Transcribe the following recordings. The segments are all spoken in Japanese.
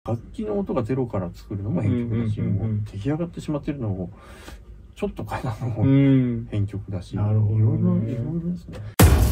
楽器の音がゼロから作るのも編曲だし、もう出来上がってしまってるのをちょっと変えたのも編曲だし、いろいろですね。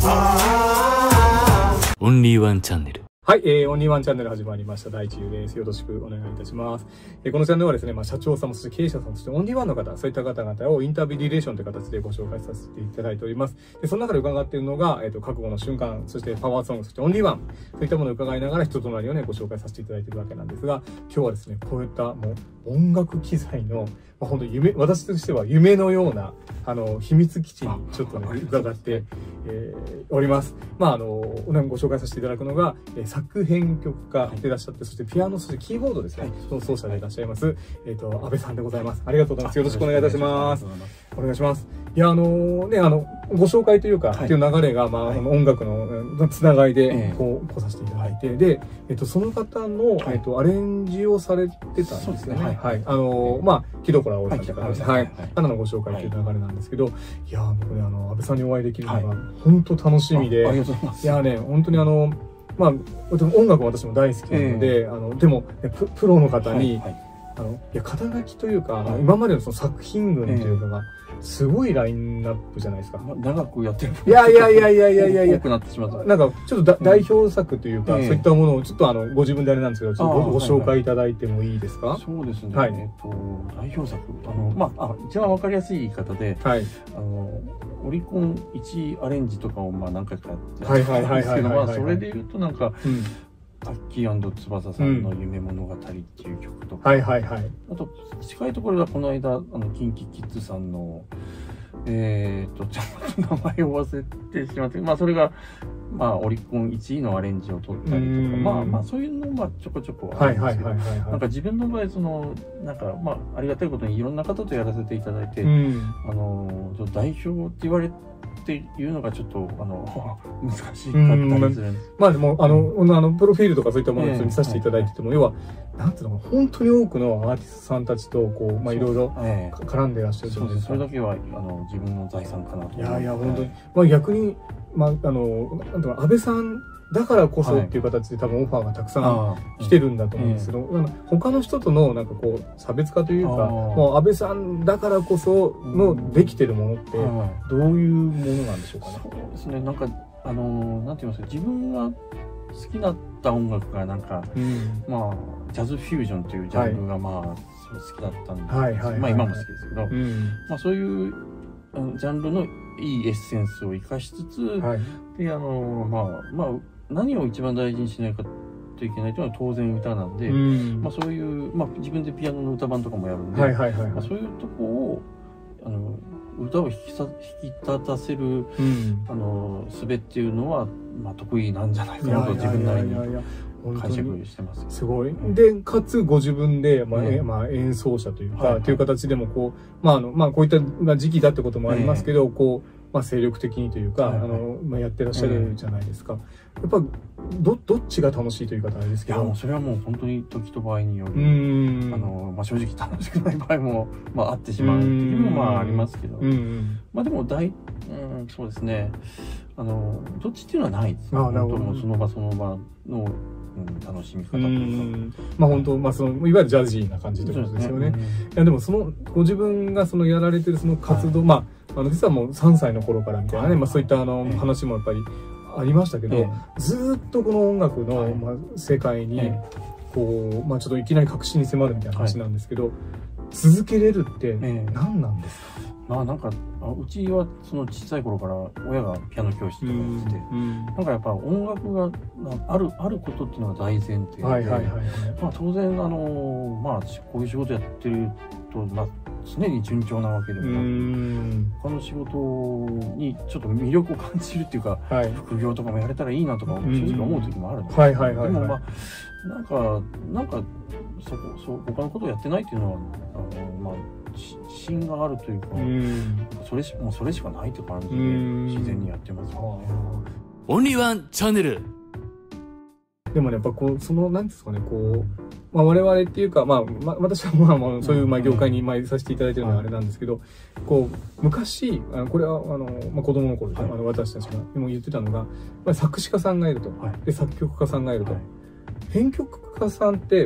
オンリーワンチャンネル。 はい、オンリーワンチャンネル始まりました。大地優です。よろしくお願いいたします。このチャンネルはですね、社長様、そして経営者さん、そしてオンリーワンの方、そういった方々をインタビューリレーションという形でご紹介させていただいております。で、その中で伺っているのが、覚悟の瞬間、そしてパワーソング、そしてオンリーワン、そういったものを伺いながら人となりをね、ご紹介させていただいているわけなんですが、今日はですね、こういったもう音楽機材の、本当私としては夢のような、秘密基地にちょっとね、伺って、おります。ご紹介させていただくのが、作編曲家でいらっしゃって、そしてピアノ、そしてキーボードですね、その奏者でいらっしゃいます、安倍さんでございます。ありがとうございます。よろしくお願いいたします。お願いします。いや、ご紹介というか、っていう流れが、音楽のつながりで、来させていただいて、で、その方の、アレンジをされてたんですよね。はい。木戸倉葵さんとかですね。はい。のご紹介という流れなんですけど、いや、僕ね、安倍さんにお会いできるのが、本当楽しみで、いやね、本当に音楽も私も大好きなので、でも、プロの方に、肩書きというか、今までのその作品群というかが、すごいラインナップじゃないですか。 長くやってる。 いや。 多くなってしまった。 なんか、ちょっと代表作というか、そういったものを、ちょっとご自分であれなんですけど、ちょっとご紹介いただいてもいいですか？ そうですね。代表作。一番わかりやすい言い方で、オリコン1アレンジとかを何回かやってたんですけど、それで言うとなんか、タッキー&翼さんの夢物語っていう曲とか、あと近いところがこの間キンキキッズさんのちょっと名前を忘れてしまって、それがオリコン1位のアレンジを取ったりとか、そういうのがちょこちょこあるんですけど、なんか自分の場合ありがたいことにいろんな方とやらせていただいて、代表って言われてっていうのがちょっと難しかったりするんです。 でもプロフィールとかそういったものを見させていただいてても、要はなんていうのか、本当に多くのアーティストさんたちとこういろいろ絡んでいらっしゃるじゃないですか。 それだけは自分の財産かなと。 いや本当に逆になんていうか、安倍さんだからこそっていう形で多分オファーがたくさん来てるんだと思うんですけど、他の人とのなんかこう差別化というか、もう安倍さんだからこそのできてるものってどういうものなんでしょうかね。 そうですね。なんかなんて言いますか、自分が好きだった音楽がなんか、ジャズフュージョンというジャンルが好きだったんで、今も好きですけど、そういうジャンルのいいエッセンスを生かしつつ、で何を一番大事にしないかといけないというのは当然歌なんで、そういう自分でピアノの歌版とかもやるんで、そういうとこを歌を引き立たせる術っていうのは得意なんじゃないかなと自分なりに解釈してます。 すごい。でかつご自分で演奏者というかという形でもこうこういった時期だってこともありますけど、こう精力的にというかやってらっしゃるじゃないですか。やっぱどっちが楽しいという方あれですけど、 それはもう本当に時と場合による、正直楽しくない場合もあってしまう時もありますけど、でもそうですね、どっちっていうのはないですね。本当もうその場その場の楽しみ方というか、 本当いわゆるジャジーな感じということですよね。いやでもご自分がやられてるその活動、実はもう3歳の頃からみたいなね、そういった話もやっぱりありましたけど、ずっとこの音楽の世界にこうちょっといきなり確信に迫るみたいな話なんですけど、続けれるって何なんですか？ なんかうちはその小さい頃から親がピアノ教室とかやってて、なんかやっぱ音楽があることっていうのが大前提で、当然こういう仕事やってると常に順調なわけでもなく、他の仕事にちょっと魅力を感じるっていうか、副業とかもやれたらいいなとか正直思う時もあるんですけど、でもなんか他のことをやってないっていうのは自信があるというか、それしかないって感じで自然にやってますよね。 オンリーワンチャンネル。 でもね、やっぱなんですかね、我々っていうか、私はそういう業界にいさせていただいてるのはあれなんですけど、昔、これは子供の頃ですね、私たちがも言ってたのが、作詞家さんがいると、で作曲家さんがいると、編曲家さんって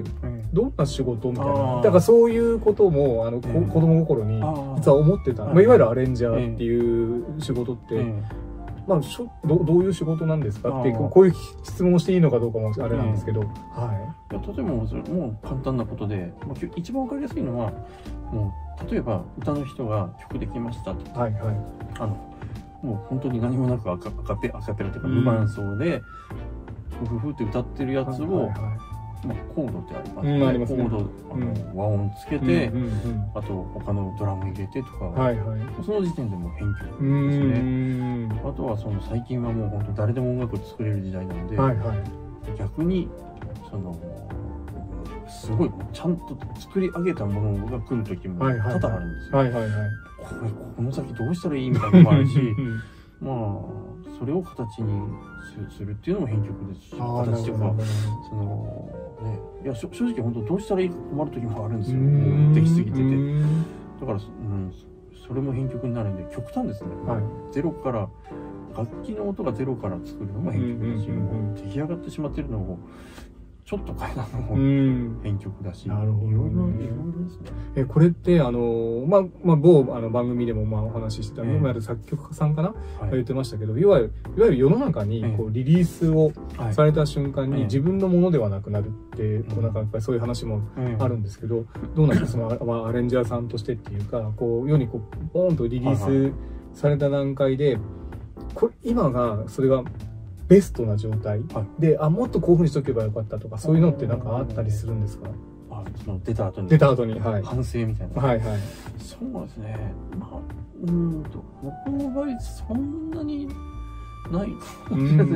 どんな仕事みたいな、だからそういうことも子供心に実は思ってた、いわゆるアレンジャーっていう仕事って、まあ、どういう仕事なんですかってこういう質問をしていいのかどうかもあれなんですけど、はい。 いや、例えばもう簡単なことで、一番わかりやすいのは、もう例えば歌の人が曲できましたって、はいはい、もう本当に何もなくアカペラというか無伴奏でフフフって歌ってるやつを、まあ、コードってありますね、ありますね、コード和音つけて、あと他のドラム入れてとか、その時点でもう編曲ですね。あとは最近はもう本当誰でも音楽を作れる時代なので、逆にすごいちゃんと作り上げたものが来る時も多々あるんですよ。この先どうしたらいいみたいなのもあるしまあそれを形にするっていうのも編曲ですし、形というかいや正直本当どうしたらいいか困る時もあるんですよ。もうできすぎてて、だからそれも編曲になるんで極端ですね。ゼロから楽器の音がゼロから作るのも編曲だし、出来上がってしまってるのをちょっと変えたのも編曲だし、いろいろですね。これって某番組でもお話ししてた今やる作曲家さんかな、言ってましたけど、いわゆる世の中にこうリリースをされた瞬間に自分のものではなくなるってなんかやっぱりそういう話もあるんですけど、どうなんですか、アレンジャーさんとしてっていうか、こう世にこうポーンとリリースされた段階で、今がそれがベストな状態で、もっとこういうふうにしとけばよかったとか、そういうのってなんかあったりするんですか？ 出た後に、反省みたいな。そうですね。僕の場合そんなにないかもしれない。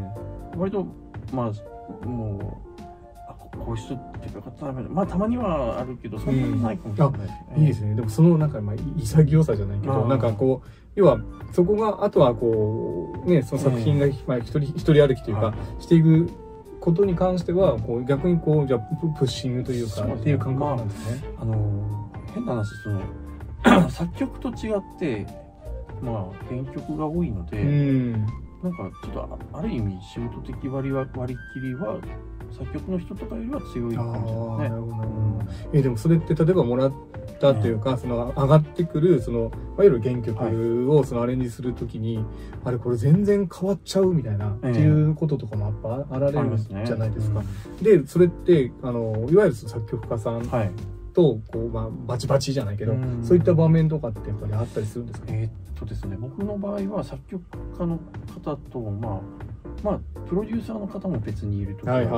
割ともうこういう人ってよかったな、たまにはあるけどそんなにないかもしれないですね。 いいですね。でもそのなんか潔さじゃないけど、なんかこう要はそこがあとはこうね、その作品が一人歩きというかしていくことに関してはこう逆にこうじゃプッシングというかっていう感覚なんですね。 変な話、作曲と違って編曲が多いので、なんかちょっとある意味仕事的割り切りは作曲の人とかよりは強いかもしれないですね。 でもそれって例えばもらったというか、上がってくるいわゆる原曲をアレンジするときに、これ全然変わっちゃうみたいなっていうこととかもやっぱあられるじゃないですか。でそれっていわゆる作曲家さんとこうバチバチじゃないけど、そういった場面とかってやっぱりあったりするんですか？ ですね、僕の場合は作曲家の方とプロデューサーの方も別にいるときは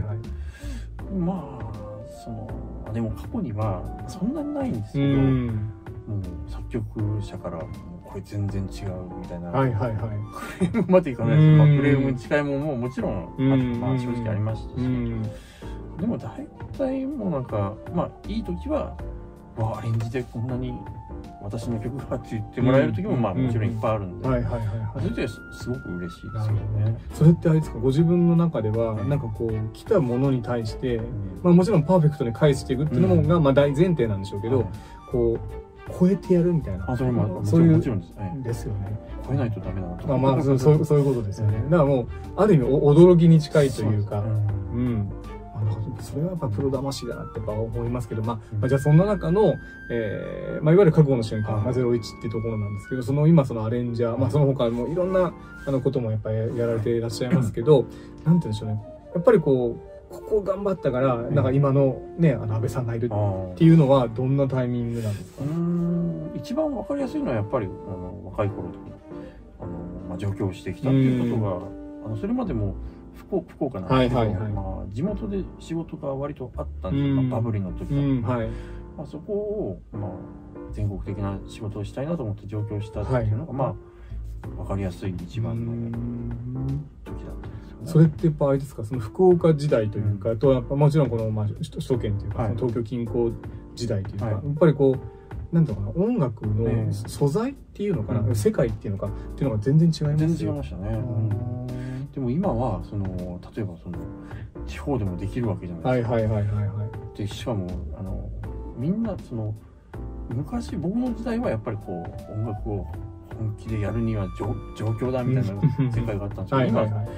でも過去にはそんなにないんですけど、もう作曲者からこれ全然違うみたいなクレームまでいかないですけど、クレームに近いものももちろん正直ありましたし、でも大体もうなんかいい時はアレンジでこんなに私の曲がって言ってもらえる時ももちろんいっぱいあるんで、それですごく嬉しいですよね。 それってあれですか、ご自分の中ではなんかこう来たものに対してもちろんパーフェクトに返していくっていうのが大前提なんでしょうけど、こう超えてやるみたいな、 それもそういうもちろんですよね。 超えないとダメだなと。 そういうことですよね。だからもうある意味驚きに近いというか、それはやっぱプロ魂だなってやっぱ思いますけど、じゃあそんな中の、いわゆる覚悟の瞬間、01っていうところなんですけど、今アレンジャー、その他もいろんなこともやっぱりやられていらっしゃいますけど、なんて言うんでしょうね。やっぱりここ頑張ったから、なんか今のね、安倍さんがいるっていうのはどんなタイミングなんですか？ 一番わかりやすいのはやっぱり若い頃と上京してきたっていうことが、それまでも福岡なんですけど、地元で仕事が割とあったんですよ、バブリの時は。そこを全国的な仕事をしたいなと思って上京したっていうのが分かりやすい一番の時だったんですよね。 それってやっぱあれですか、福岡時代というか、とやっぱもちろんこの首都圏というか、東京近郊時代というか、やっぱりこうなんていうのかな、音楽の素材っていうのかな、世界っていうのかっていうのが全然違いますよね。 全然違いましたね。でも今は例えば地方でもできるわけじゃないですか。でしかもみんな昔僕の時代はやっぱりこう音楽を本気でやるには状況だみたいな世界があったんですけど、今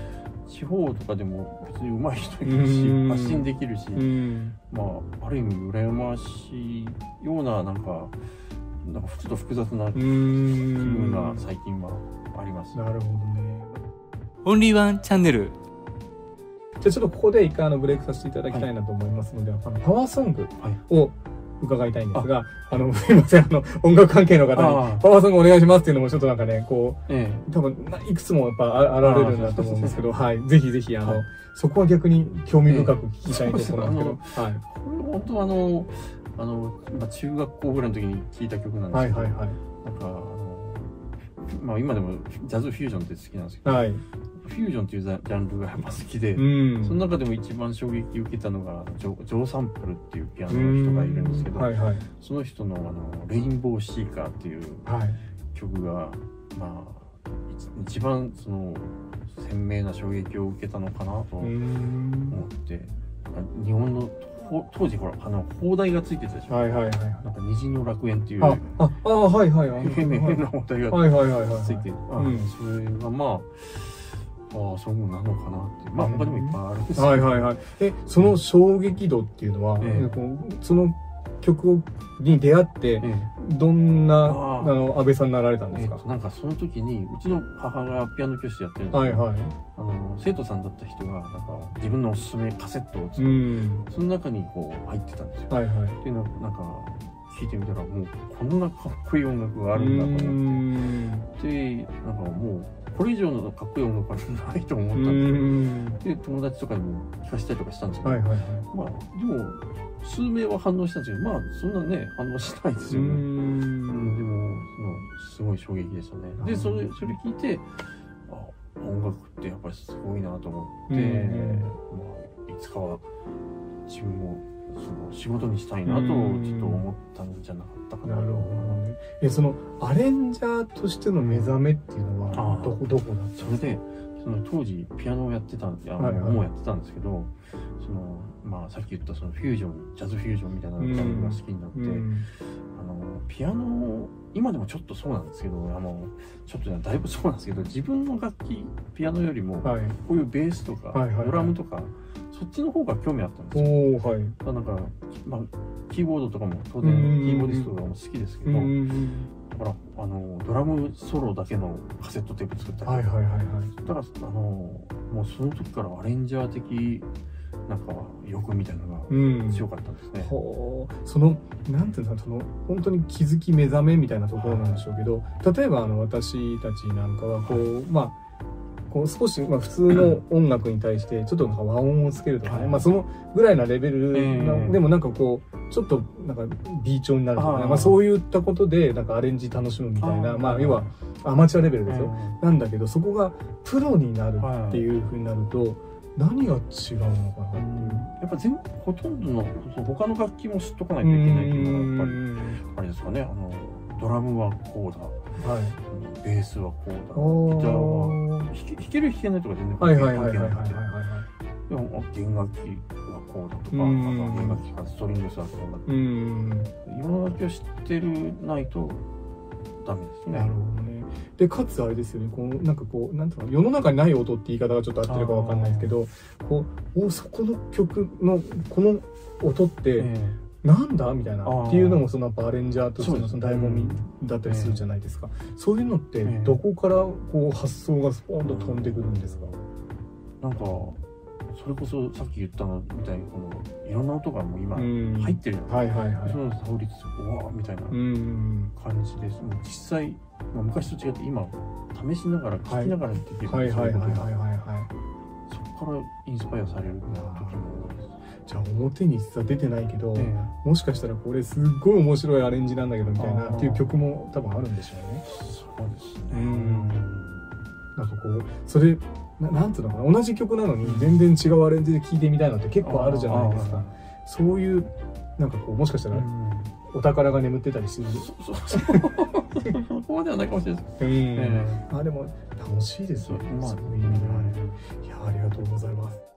地方とかでも別に上手い人いるし、発信できるし、まあある意味羨ましいようななんかちょっと複雑な気分が最近はあります。 なるほどね。 オンリーワンチャンネル。 じゃあちょっとここで一回ブレイクさせていただきたいなと思いますので、パワーソングを伺いたいんですが、すいません、音楽関係の方にパワーソングお願いしますっていうのもちょっとなんかね、こう、多分いくつもやっぱあられるんだと思うんですけど、はい、ぜひぜひそこは逆に興味深く聞きたいところなんですけど、はい。 これ本当中学校ぐらいの時に聴いた曲なんですけど、なんかまあ今でもジャズフュージョンって好きなんですけど、フュージョンっていうジャンルがやっぱ好きで、その中でも一番衝撃を受けたのがジョー・サンプルっていうピアノの人がいるんですけど、その人のレインボーシーカーっていう曲が、まあ一番その鮮明な衝撃を受けたのかなと思って、日本の当時ほら砲台がついてたでしょ。なんか虹の楽園っていう変な砲台がついて、それがまあそうなのかなって、まあ他にもいっぱいあるんですけど、 その衝撃度っていうのは、その曲に出会ってどんな安倍さんになられたんですか？ なんかその時にうちの母がピアノ教室やってるんですけど、生徒さんだった人がなんか自分のおすすめカセットを作って、その中にこう入ってたんですよ。っていうのなんか聞いてみたら、もうこんなかっこいい音楽があるんだと思って、でなんかもうこれ以上のかっこいい音楽はないと思ったんですよ。で友達とかにも聞かせたりとかしたんですけど、まあでも数名は反応したんですけど、まあそんなね反応しないですよね。でもすごい衝撃でしたね。でそれ聞いて、音楽ってやっぱりすごいなと思って、まあいつかは自分もその仕事にしたいなとちょっと思ったんじゃなかったかな。 なるほどね。そのアレンジャーとしての目覚めっていうのはどこだったんですか？ それでその当時ピアノをやってたもうやってたんですけど、そのまあさっき言ったそのフュージョン、ジャズフュージョンみたいなジャンルが好きになって、ピアノ今でもちょっとそうなんですけど、ちょっとだいぶそうなんですけど、自分の楽器ピアノよりもこういうベースとかドラムとかそっちの方が興味あったんですよ。なんかまあキーボードとかも当然キーボーディストとかも好きですけど、だからドラムソロだけのカセットテープ作ったりとか、だからもうその時からアレンジャー的なんか欲みたいなのが強かったんですね。 そのなんていうの、その本当に気づき目覚めみたいなところなんでしょうけど、例えば私たちなんかはこうまあこう少し普通の音楽に対してちょっとなんか和音をつけるとかね、まあそのぐらいなレベルでもなんかこうちょっとなんか B 調になるとかね、まあそういったことでなんかアレンジ楽しむみたいな、まあ要はアマチュアレベルですよ。なんだけどそこがプロになるっていうふうになると何が違うのかなっていう。 やっぱほとんどの他の楽器も知っとかないといけないっていうのがやっぱりあれですかね。ドラムはこうだ、ベースはこうだ、ギターは弾ける弾けないとか全然関係なくて、でも弦楽器はこうだとか、弦楽器かストリングスだとか、いろんな楽器を知ってないとダメですね。 なるほどね。でかつあれですよね、こうなんかこうなんていうの、世の中にない音って言い方がちょっと合ってるかわかんないですけど、こうそこの曲のこの音ってなんだみたいなっていうのもそのアレンジャーとしてのその醍醐味だったりするじゃないですか。そういうのってどこからこう発想がスポンと飛んでくるんですか？ なんかそれこそさっき言ったのみたいにいろんな音がもう今入ってるじゃないですか。その倒立うわーみたいな感じです。もう実際、昔と違って今試しながら聴きながらできる。そこからインスパイアされる時も多いです。 じゃあ表に実は出てないけど、もしかしたらこれすっごい面白いアレンジなんだけどみたいなっていう曲も多分あるんでしょうね。 そうですね。 なんかこうそれなんていうのかな、同じ曲なのに全然違うアレンジで聴いてみたいのって結構あるじゃないですか。そういうなんかこうもしかしたらお宝が眠ってたりする。 そこまではないかもしれないです。 でも楽しいですよね。そういう意味では。いや、ありがとうございます。